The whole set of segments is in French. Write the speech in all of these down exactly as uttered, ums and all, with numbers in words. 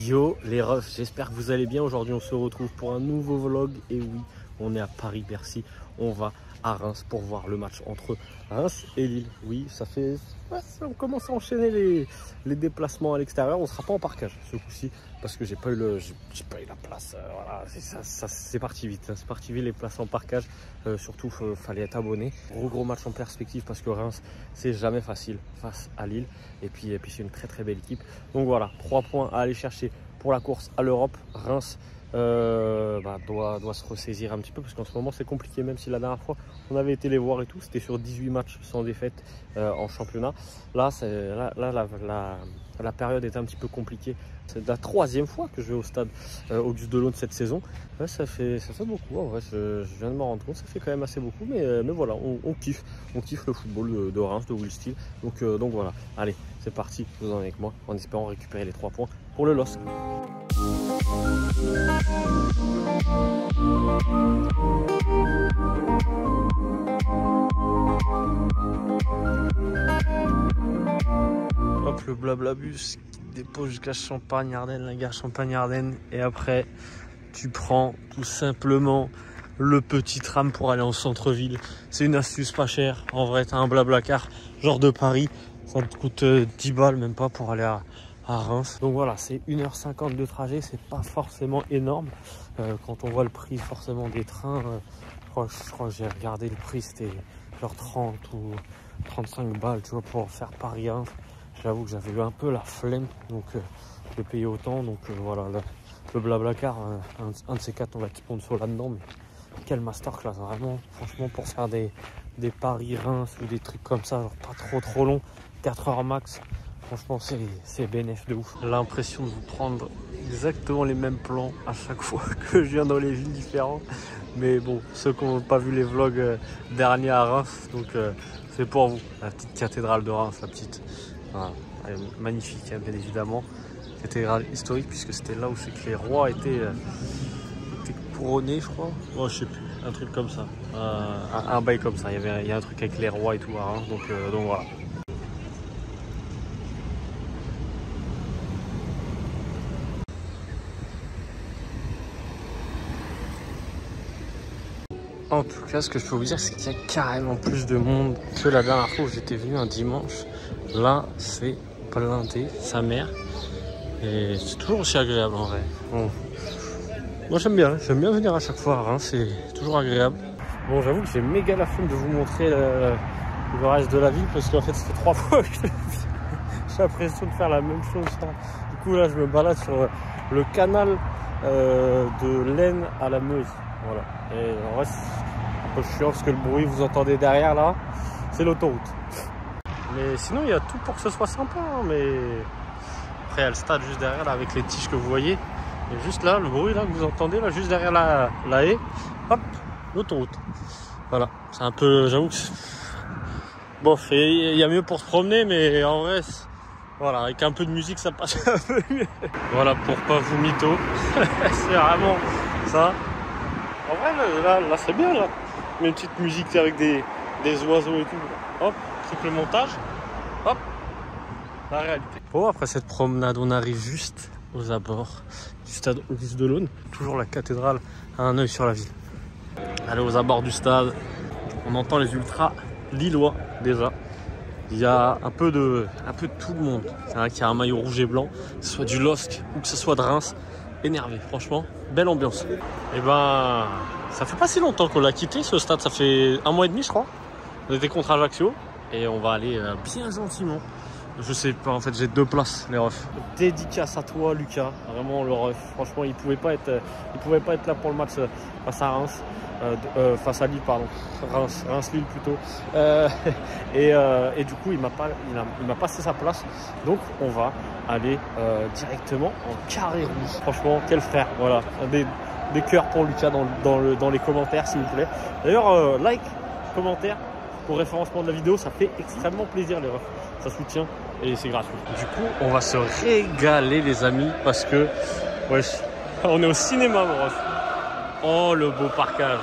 Yo les refs, j'espère que vous allez bien. Aujourd'hui on se retrouve pour un nouveau vlog. Et oui, on est à Paris-Bercy. On va à Reims pour voir le match entre Reims et Lille. Oui, ça fait... Ouais, on commence à enchaîner les, les déplacements à l'extérieur. On ne sera pas en parkage ce coup-ci parce que j'ai pas eu le, j'ai pas eu la place. Euh, voilà, ça, ça, c'est parti vite. C'est parti vite les places en parkage. Euh, surtout, il fallait être abonné. Gros gros match en perspective parce que Reims, c'est jamais facile face à Lille. Et puis, et puis c'est une très très belle équipe. Donc voilà, trois points à aller chercher pour la course à l'Europe. Reims euh, bah, doit, doit se ressaisir un petit peu parce qu'en ce moment c'est compliqué. Même si la dernière fois on avait été les voir et tout, c'était sur dix-huit matchs sans défaite euh, en championnat. Là, là, là la, la, la période est un petit peu compliquée. C'est la troisième fois que je vais au stade euh, Auguste Delaune cette saison. Ouais, ça, fait, ça fait beaucoup. En vrai, je, je viens de m'en rendre compte, ça fait quand même assez beaucoup. Mais, euh, mais voilà, on, on kiffe. On kiffe le football de, de Reims, de Will Steele. Donc, euh, donc voilà, allez, c'est parti. Vous en êtes avec moi en espérant récupérer les trois points pour le L O S C. Hop, le Blablabus qui dépose jusqu'à Champagne-Ardenne, la gare Champagne-Ardenne. Et après, tu prends tout simplement le petit tram pour aller en centre-ville. C'est une astuce pas chère. En vrai, tu as un Blablacar, genre de Paris. Ça te coûte dix balles, même pas, pour aller à, à Reims. Donc voilà, c'est une heure cinquante de trajet. C'est pas forcément énorme. Euh, quand on voit le prix forcément des trains, euh, je crois, je crois que j'ai regardé le prix, c'était genre trente ou trente-cinq balles, tu vois, pour faire Paris-Reims. J'avoue que j'avais eu un peu la flemme donc, euh, de payer autant. Donc euh, voilà, le, le Blablacar, euh, un, un de ces quatre, on va être sponsor là-dedans. Mais quel masterclass, vraiment, franchement, pour faire des, des Paris-Reims ou des trucs comme ça, genre pas trop trop long, quatre heures max. Franchement, c'est bénéf de ouf. L'impression de vous prendre exactement les mêmes plans à chaque fois que je viens dans les villes différentes. Mais bon, ceux qui n'ont pas vu les vlogs euh, derniers à Reims, donc euh, c'est pour vous. La petite cathédrale de Reims, la petite. Voilà. Elle est magnifique, hein, bien évidemment. Cathédrale historique, puisque c'était là où c'est que les rois étaient, euh, étaient couronnés, je crois. Oh, je sais plus, un truc comme ça. Euh, un, un bail comme ça. Il y avait, il y a un truc avec les rois et tout à Reims, donc, euh, donc voilà. En tout cas, ce que je peux vous dire, c'est qu'il y a carrément plus de monde que la dernière fois où j'étais venu un dimanche. Là, c'est blindé, sa mère. Et c'est toujours aussi agréable en vrai. Bon. Moi, j'aime bien, j'aime bien venir à chaque fois à Reims, c'est toujours agréable. Bon, j'avoue que j'ai méga la flemme de vous montrer le, le reste de la ville parce qu'en fait, c'était trois fois que je l'ai vu. J'ai l'impression de faire la même chose. Du coup, là, je me balade sur le canal euh, de l'Aisne à la Meuse. Voilà. Et en vrai, c'est un peu chiant parce que le bruit vous entendez derrière là, c'est l'autoroute. Mais sinon, il y a tout pour que ce soit sympa. Hein, mais après, il y a le stade juste derrière là avec les tiges que vous voyez. Et juste là, le bruit là que vous entendez là, juste derrière la, la haie, hop, l'autoroute. Voilà. C'est un peu, j'avoue que bon, il y a mieux pour se promener, mais en vrai, voilà, avec un peu de musique, ça passe un peu mieux. Voilà, pour pas vous mytho. C'est vraiment ça. En vrai, là, là, là c'est bien, là. Mais une petite musique avec des, des oiseaux et tout. Hop, triple montage. Hop, la réalité. Bon, après cette promenade, on arrive juste aux abords du stade Auguste Delaune. Toujours la cathédrale à un œil sur la ville. Allez, aux abords du stade, on entend les ultras lillois déjà. Il y a un peu de, un peu de tout le monde. C'est vrai qu'il y a un maillot rouge et blanc, que ce soit du L O S C ou que ce soit de Reims. Énervé, franchement, belle ambiance. Et ben, ça fait pas si longtemps qu'on l'a quitté ce stade, ça fait un mois et demi je crois. On était contre Ajaccio et on va aller euh, bien gentiment. Je sais pas, en fait j'ai deux places les refs. Dédicace à toi Lucas, vraiment le ref. Franchement il pouvait pas être, il pouvait pas être là pour le match face à Reims, euh, euh, face à Lille pardon, Reims, Reims-Lille plutôt. Euh, et, euh, et du coup il m'a pas, il a, il m'a passé sa place. Donc on va aller euh, directement en carré rouge. Franchement quel frère, voilà. Des, des cœurs pour Lucas dans, dans, le, dans les commentaires s'il vous plaît. D'ailleurs euh, like, commentaire pour référencement de la vidéo, ça fait extrêmement plaisir les refs. Ça soutient et c'est gratuit. Du coup, on va se régaler les amis parce que wesh, on est au cinéma mon ref. Oh le beau parkage.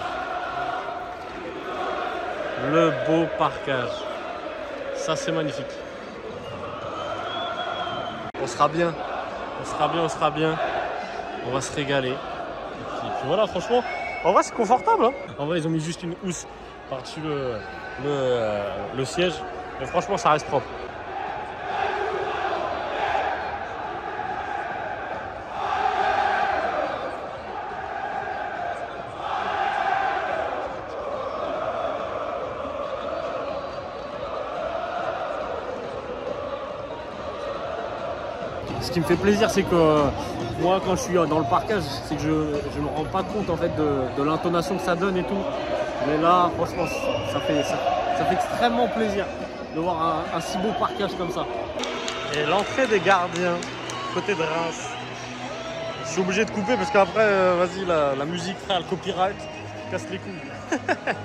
Le beau parkage. Ça c'est magnifique. On sera bien. On sera bien, on sera bien. On va se régaler. Et puis, et puis voilà, franchement, en vrai, c'est confortable. Hein. En vrai, ils ont mis juste une housse par-dessus le, le, euh, le siège. Mais franchement, ça reste propre. Ce qui me fait plaisir, c'est que euh, moi, quand je suis dans le parkage, c'est que je ne me rends pas compte en fait de, de l'intonation que ça donne et tout. Mais là, franchement, ça fait, ça, ça fait extrêmement plaisir de voir un, un si beau parkage comme ça. Et l'entrée des gardiens, côté de Reims. Je suis obligé de couper parce qu'après, euh, vas-y, la, la musique, frère, le copyright, casse les couilles.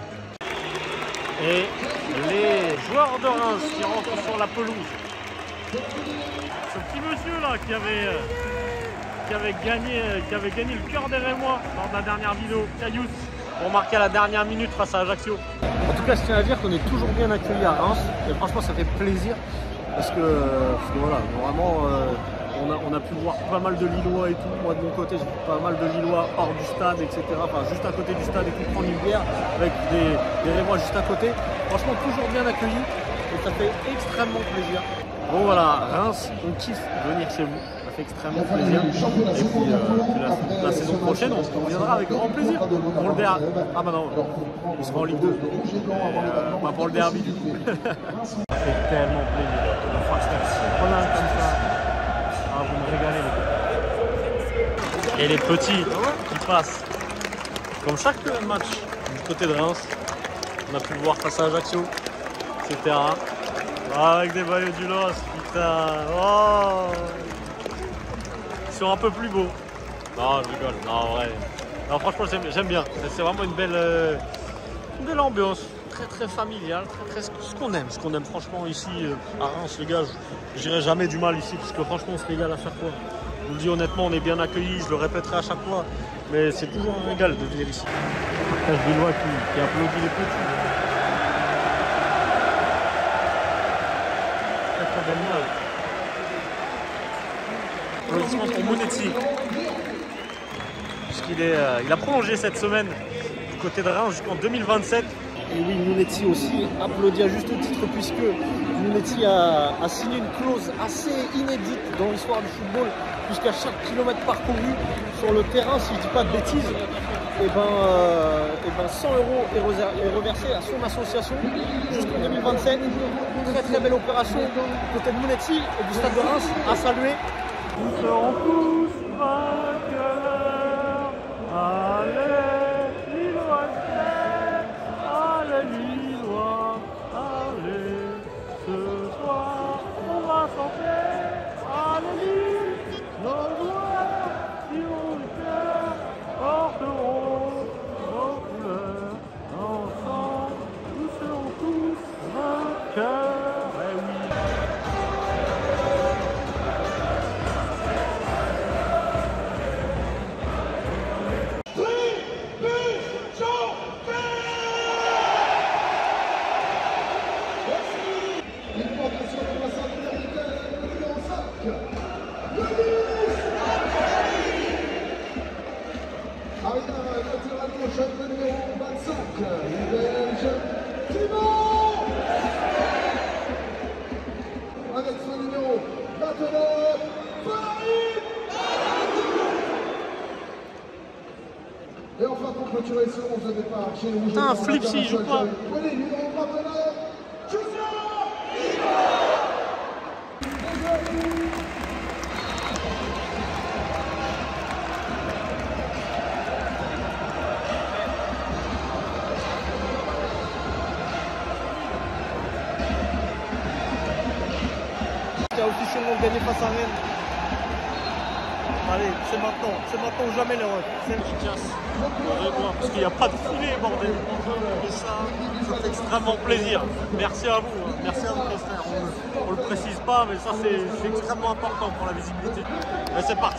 Et les joueurs de Reims qui rentrent sur la pelouse. Ce petit monsieur là qui avait, euh, qui avait, gagné, euh, qui avait gagné le cœur des Rémois lors de la dernière vidéo, Cailloux, pour marquer à la dernière minute face à Ajaccio. En tout cas, je tiens à dire qu'on est toujours bien accueillis à Reims et franchement, ça fait plaisir parce que, parce que voilà, vraiment, euh, on, a, on a pu voir pas mal de Lillois et tout. Moi, de mon côté, j'ai vu pas mal de Lillois hors du stade, et cetera. Enfin, juste à côté du stade et tout, prendre une bière avec des, des Rémois juste à côté. Franchement, toujours bien accueillis et ça fait extrêmement plaisir. Bon voilà, Reims, on kiffe venir chez vous, ça fait extrêmement plaisir. Et puis, euh, puis la, la saison prochaine, on, on viendra avec grand plaisir pour le derby. Ah bah non, il sera en Ligue deux. Euh, bah pour le derby du coup. Ça fait tellement plaisir. La frustration, comme ça. Ah, vous me régalez les gars. Et les petits qui passent. Comme chaque match du côté de Reims, on a pu le voir face à Ajaccio, et cetera. Ah, avec des maillots du L O S, putain. Oh, ils sont un peu plus beaux. Non, je rigole. Non, ouais. Non, franchement, j'aime bien. C'est vraiment une belle, euh, une belle ambiance. Très, très familiale. Très, très, ce qu'on aime. Ce qu'on aime, franchement, ici, euh, à Reims, les gars, je dirais jamais du mal ici. Parce que franchement, on se régale à chaque fois. Je vous le dis honnêtement, on est bien accueillis. Je le répéterai à chaque fois. Mais c'est toujours un régal de venir ici. Partage Lillois qui, qui applaudit les petits. Applaudissements pour Monetti, puisqu'il est, euh, il a prolongé cette semaine du côté de Reims jusqu'en deux mille vingt-sept. Et oui, Monetti aussi applaudit à juste titre, puisque Monetti a, a signé une clause assez inédite dans l'histoire du football, puisqu'à chaque kilomètre parcouru sur le terrain, si je ne dis pas de bêtises, et ben, euh, et ben cent euros est reversé à son association jusqu'en deux mille vingt-sept. Très très belle opération côté de Monetti et du stade de Reims à saluer. Nous serons tous vainqueurs. Allez, Lillois, allez, Lillois, allez, ce soir on va chanter. Allez, Lille, nos joueurs qui ont le cœur porteront nos couleurs. Ensemble, nous serons tous vainqueurs. Eh oui. Avec son numéro vingt-neuf, et enfin pour clôturer ce onze de départ chez le Rouge. Putain, un flip s'il joue pas. Prenez numéro vingt-neuf, qui a officiellement gagné face à Rennes. Allez, c'est maintenant, c'est maintenant ou jamais les refs. C'est efficace. Parce qu'il n'y a pas de filet, bordel. Et ça, ça fait extrêmement plaisir. Merci à vous, merci à vous les frères. On ne le précise pas, mais ça c'est extrêmement important pour la visibilité. Et c'est parti.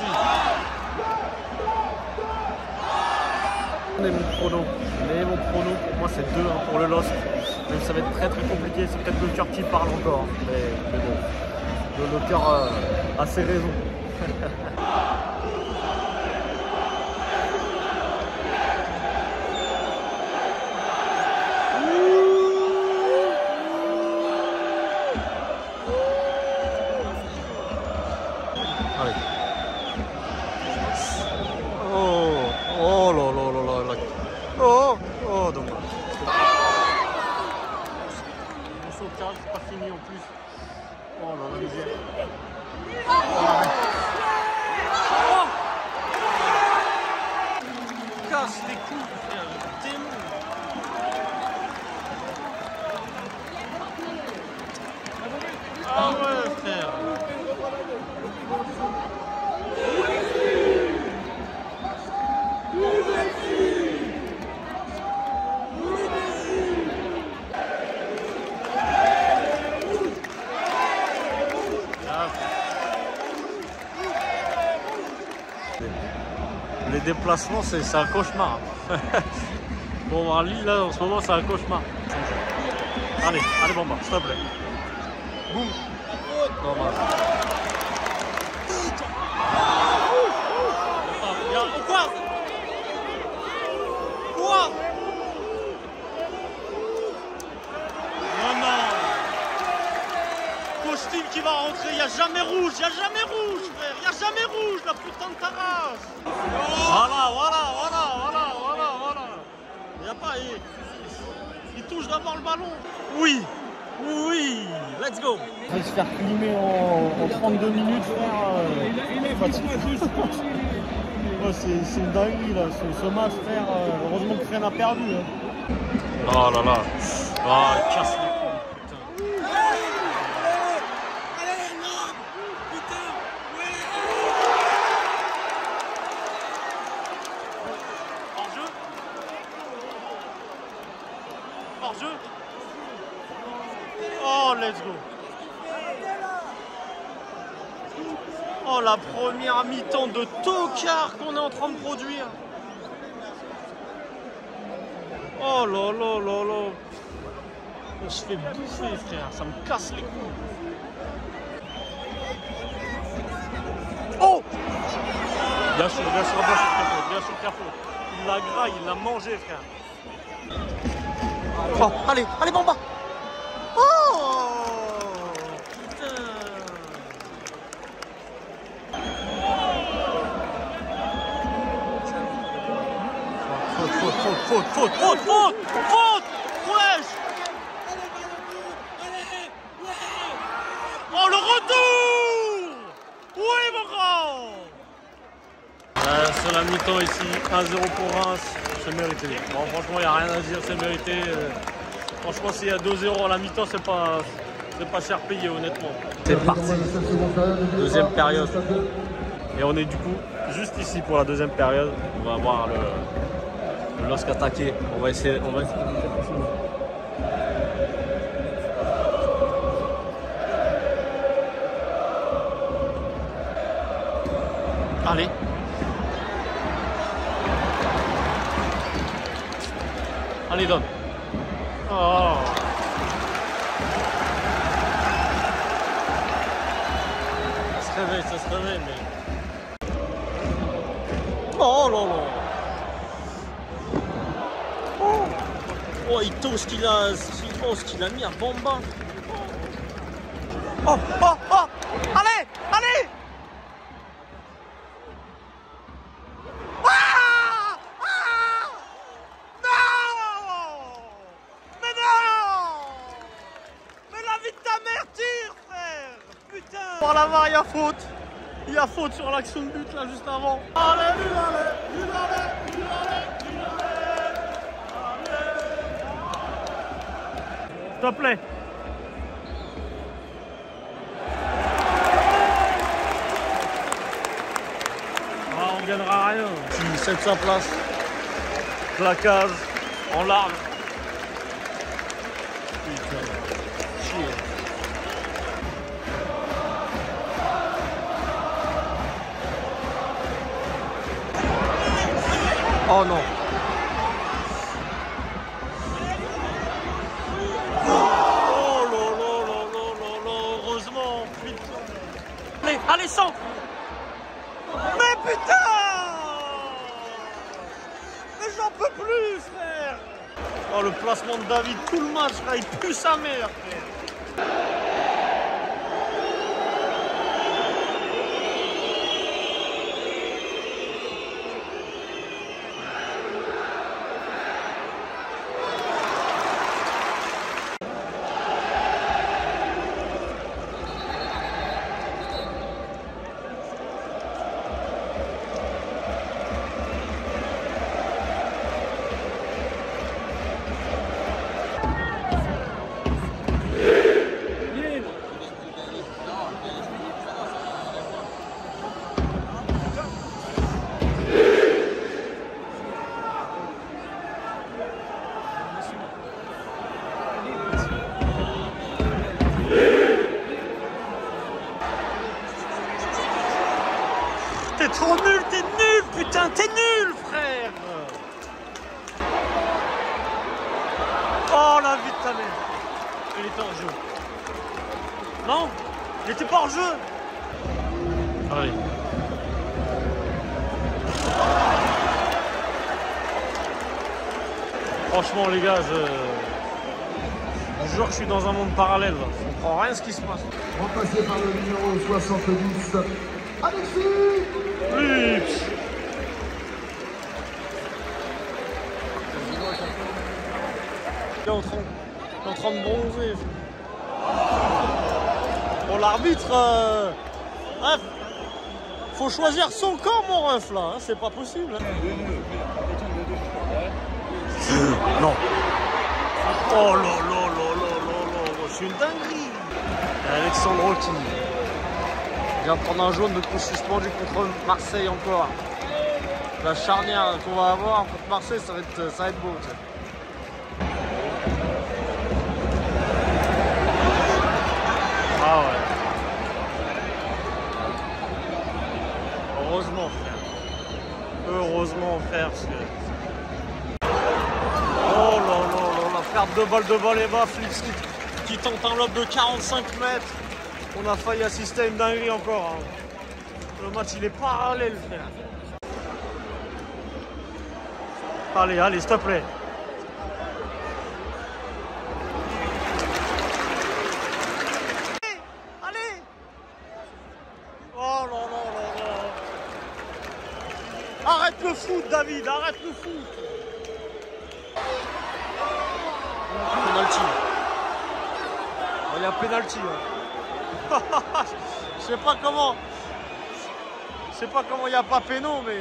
Mais mon prono, mais mon prono pour moi c'est deux un pour le L O S. Même ça va être très très compliqué, c'est peut-être le cœur qui parle encore. Mais, mais bon, le, le cœur euh, a ses raisons. Allez. Oh, oh là là là là là. Oh, oh, dommage. Le sauvetage, c'est pas fini en plus. Oh là la misère. Oh, casse les couilles, frère, démon. Ah ouais, frère. Les déplacements, c'est un cauchemar. Bon, à Lille, là, en ce moment, c'est un cauchemar. Allez, allez, Bamba, s'il te plaît. Boum. Normal. Quoi? Quoi? Non, non. Costume qui va rentrer, il n'y a jamais rouge, il n'y a jamais rouge, frère. Il n'y a jamais rouge, la putain de ta race. Voilà, voilà, voilà, voilà, voilà, voilà. Il n'y a pas... Il, il touche d'abord le ballon. Oui, oui, let's go. Il va se faire climer en, en trente-deux minutes, frère. Euh, oh, c'est une dinguerie, là, ce, ce match, frère. Euh, heureusement que rien n'a perdu. Hein. Oh là là. Oh, il casse les couilles, putain. Hors-jeu. Hors-jeu. Oh, let's go. Oh, la première mi-temps de tocard qu'on est en train de produire. Oh là là là là. On se fait bouffer, frère. Ça me casse les couilles. Oh! Bien sûr, bien sûr, bien sûr, Carrefour, bien sûr, Carrefour. Il l'a graille, il l'a mangé, frère. Oh, allez, allez, Bamba! Oh! Putain! Faute, faute, faute, faute, faute, faute, faute, faute! Wesh! Oh, le retour! Oui, mon grand! Euh, sur la mi-temps ici, un zéro pour Reims, c'est mérité. Bon, franchement, il n'y a rien à dire, c'est mérité. Euh, franchement, s'il y a deux zéro à la mi-temps, c'est pas, c'est pas cher payé, honnêtement. C'est parti. Deuxième période. Et on est du coup juste ici pour la deuxième période. On va voir le, le L O S C attaquer. On va essayer. On va essayer. Allez. Allez, donne. Oh. Ça se réveille, ça se réveille, mais... Oh là là. Oh, oh il tôt ce qu'il a, oh, ce qu'il a mis à Bamba. Oh, oh, oh. Allez, allez. Par là-bas, il y a faute. Il y a faute sur l'action de but là juste avant. Allez, allez, allez, allez, allez. S'il te plaît. Ah, on gagnera rien. S'il cède sa place, placage en large. Putain, chier. Oh non. Oh là là là là là là. Heureusement, putain. Allez, allez, centre. le placement de David, tout le match, là, il pue sa mère, frère. T'es trop nul, t'es nul, putain, t'es nul, frère. Oh la vie de ta mère. Il était en jeu. Non, il était pas en jeu. Allez. Franchement les gars, je... je jure que je suis dans un monde parallèle là. Je comprends rien ce qui se passe. Remplacé par le numéro soixante-dix, Alexis. Oui. Il est en train, il est en train de bronzer. Bon, l'arbitre, euh... bref, faut choisir son camp, mon ref, là, hein, c'est pas possible. Hein. Non. Oh là là là là là là, c'est une dinguerie. Alexandro qui vient prendre un jaune de coup suspendu contre Marseille encore. La charnière qu'on va avoir contre Marseille, ça va être, ça va être beau. Tu sais. Ah ouais. Heureusement, frère. Heureusement, frère. Parce que... Oh là là là, la perte de balle de Baleba, Flipsy qui tente un lob de quarante-cinq mètres. On a failli assister à une dinguerie encore. Hein. Le match, il est parallèle, frère. Allez, allez, s'il te plaît. Allez. Oh là là là là. Arrête le foot, David, arrête le foot. Penalty. Il y a penalty. Hein. Je sais pas comment. Je sais pas comment il n'y a pas péno, mais.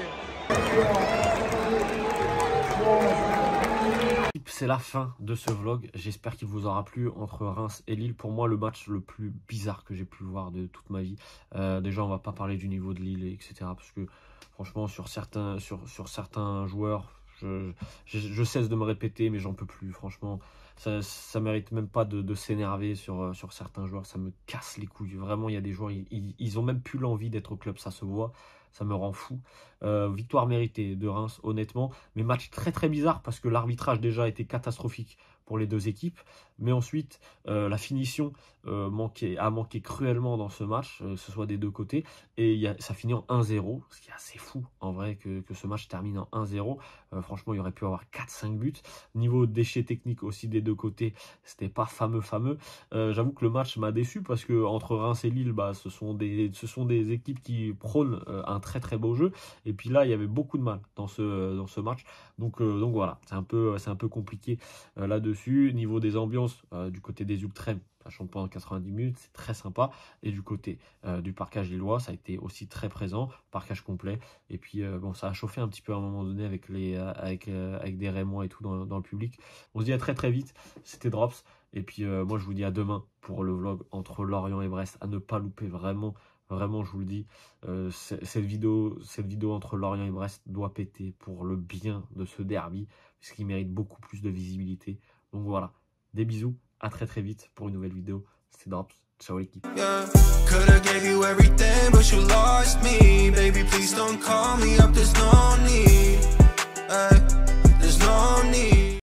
C'est la fin de ce vlog, j'espère qu'il vous aura plu. Entre Reims et Lille, pour moi le match le plus bizarre que j'ai pu voir de toute ma vie. Euh, déjà on va pas parler du niveau de Lille, et cetera. Parce que franchement sur certains, sur, sur certains joueurs, je, je, je cesse de me répéter mais j'en peux plus. Franchement ça, ça mérite même pas de, de s'énerver sur, sur certains joueurs, ça me casse les couilles. Vraiment il y a des joueurs, ils, ils, ils ont même plus l'envie d'être au club, ça se voit. Ça me rend fou. Euh, victoire méritée de Reims, honnêtement. Mais match très très bizarre parce que l'arbitrage déjà était catastrophique pour les deux équipes. Mais ensuite, euh, la finition euh, manquait, a manqué cruellement dans ce match, euh, que ce soit des deux côtés. Et y a, ça finit en un zéro, ce qui est assez fou en vrai que, que ce match termine en un zéro. Euh, franchement, il y aurait pu avoir quatre cinq buts. Niveau déchets techniques aussi des deux côtés, c'était pas fameux fameux. Euh, J'avoue que le match m'a déçu parce que entre Reims et Lille, bah, ce, sont des, ce sont des équipes qui prônent euh, un très très beau jeu. Et puis là, il y avait beaucoup de mal dans ce, dans ce match. Donc, euh, donc voilà, c'est un peu, c'est un peu compliqué euh, là-dessus. Niveau des ambiances, euh, du côté des Ultrêmes, ça chante pendant quatre-vingt-dix minutes, c'est très sympa. Et du côté euh, du parkage lillois, ça a été aussi très présent, parkage complet. Et puis euh, bon, ça a chauffé un petit peu à un moment donné avec, les, euh, avec, euh, avec des Rémois et tout dans, dans le public. On se dit à très très vite, c'était Drops. Et puis euh, moi je vous dis à demain pour le vlog entre Lorient et Brest, à ne pas louper vraiment. Vraiment, je vous le dis, euh, cette vidéo, cette vidéo entre Lorient et Brest doit péter pour le bien de ce derby, parce qu'il mérite beaucoup plus de visibilité. Donc voilà, des bisous, à très très vite pour une nouvelle vidéo. C'était Drops, ciao l'équipe. Yeah. Coulda gave you everything, but you lost me. Baby, please don't call me up, there's no need. Hey, there's no need.